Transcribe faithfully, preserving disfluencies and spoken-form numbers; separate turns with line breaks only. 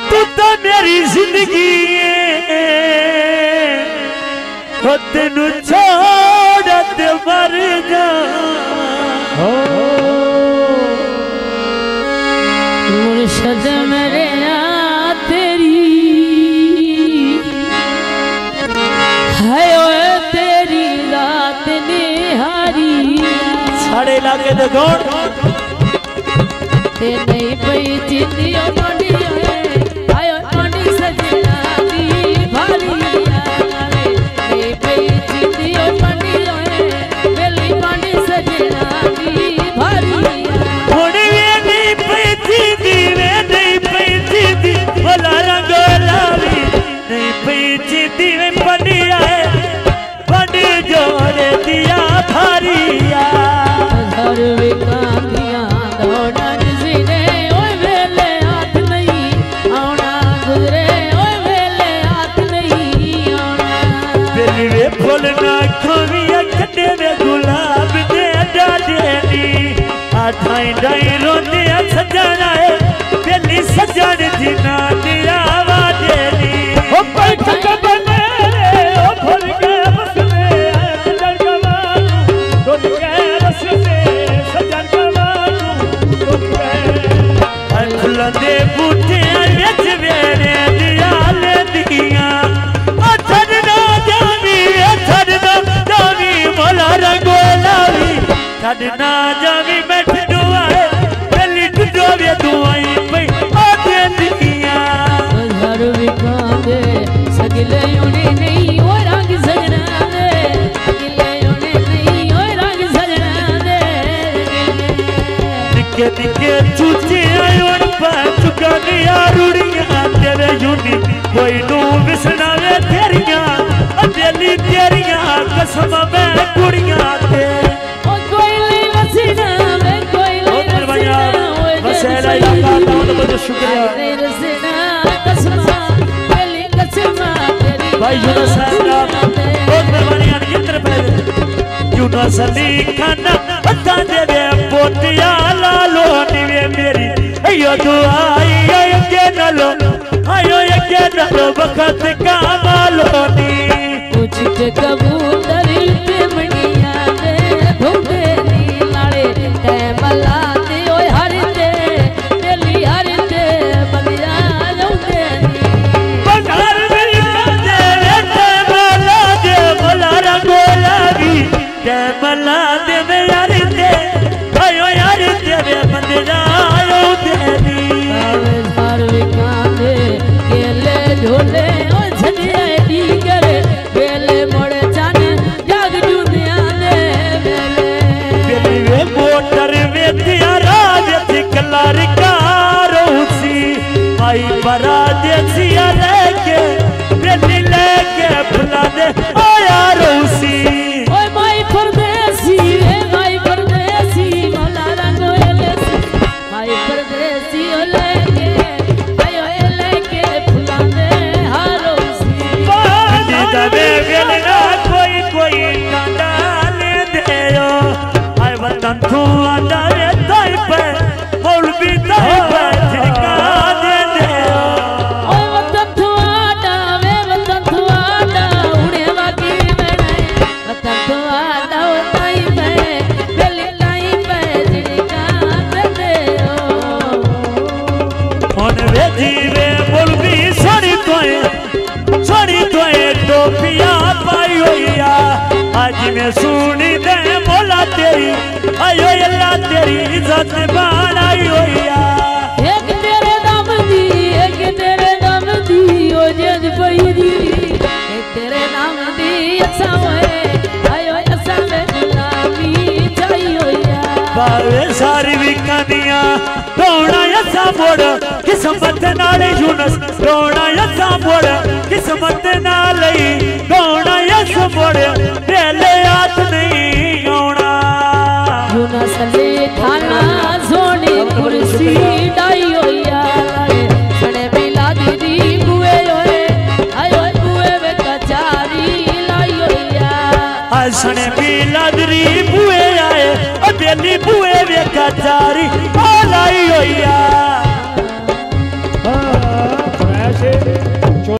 तू तो मेरी जिंदगी हो तेनू छोड़ ते मर जा
मुर्शद मेरे आ तेरी है ओए तेरी रात निहारी
साढ़े इलाके दे गौड़
ते नहीं पई जिंदियो मंडी आयो मंडी सजना दी भारी नहीं पई जिंदियो मंडी मेली मंडी सजना दी भारी
हुण वे नहीं पई जिंदी वे नहीं पई जिंदी भला रंग लावी नहीं पई जिंदी वे पंडी आए पंडी जोड़े दिया भारिया
हर विकांदियां दौड़ा
बोलना खोविया कटे में गुलाब दे डाडेनी आठाई डाई रोने सजना है बेली सजन जिना दिया वादेनी ओ बैठ के बने ओ भूल के बस में सजन कवालू रोट के रस में सजन कवालू रोट के खुला दे बूटे बेच वेरे दिया ले दिया छड़ना जावी मैं ठडुआए पहली ठडुआवे दुआई पई आते दिया
हर विकांदे सगले उने नहीं ओ रंग सजना दे सगले उने नहीं ओ रंग सजना दे
निके निके चूचे आयोन पा चुका दिया रुड़ियां तेरे यूनी कोई नू विसनावे तेरियां अदेली तेरियां कसम मैं कुड़ियां ते शुक्रिया भाई यूनुस साहब बहुत मेहरबानी कितने पैसे यूनुस अली खाना बता दे दे पोतिया लालो निवे मेरी अयो दुआई अयो के नलो अयो के नलो वक्त का मालो नी
कुछ के कबूतर पे मनिया दे भूखे नी लाड़े टाइम लाते ओए हर दे दिल्ली हर दे बलिया जाऊंदे
बंगार मेरी दे टाइम ला दे भला रंगोला भी टाइम ला दे मैं यार दे आयो यार दे बंदे आयो तेरी
हर विकांदे केले झोले ओ छनिया दी करे बेले मोड़े जान जाग जुनिया दे बेले
बेले मोटर वे दिया राज कलार कारोसी माई बरा देसिया लेके बेली लेके फुला दे आया रोसी
ओए माई परदेसी ए माई परदेसी भला रंगोले माई परदेसी ओ लेके आयो ए लेके फुला दे हारोसी
बांधी दबे बेलना कोई कोई कांडा ले देयो आय वतन तू आंदा रे ताई पे मौलवी ताई पे ठिका दे देयो
ओए वतन तू आंदा वे वतन तू आंदा उड़े वाकी बने वतन तू आंदा ओ ताई पे बेली ताई पे ठिका दे देयो
हुन वे जीवे मौलवी सोनी तोए सोनी तोए टोपिया पाई होइया आज मैं सुनी दे मौला तेरी आयो अल्लाह तेरी इज्जत बनाई होइया
एक तेरे नाम दी एक तेरे नाम दी ओ जज पई दी एक तेरे नाम दी असा होए आयो असा में गुलामी चाही होया
बावे सारी विकानियां रोना असा मोड़ किस्मत नाल यूनुस रोना असा मोड़ किस्मत नाल रोना असा मोड़ पहले हाथ नहीं आउणा
यूनुस अली खाना सोनी कुर्सी डाई होया सने मिला दी बुए होए आयो बुए वे कचारी लाई होया
सने मिला दी बुए आए बेली बुए वे कचारी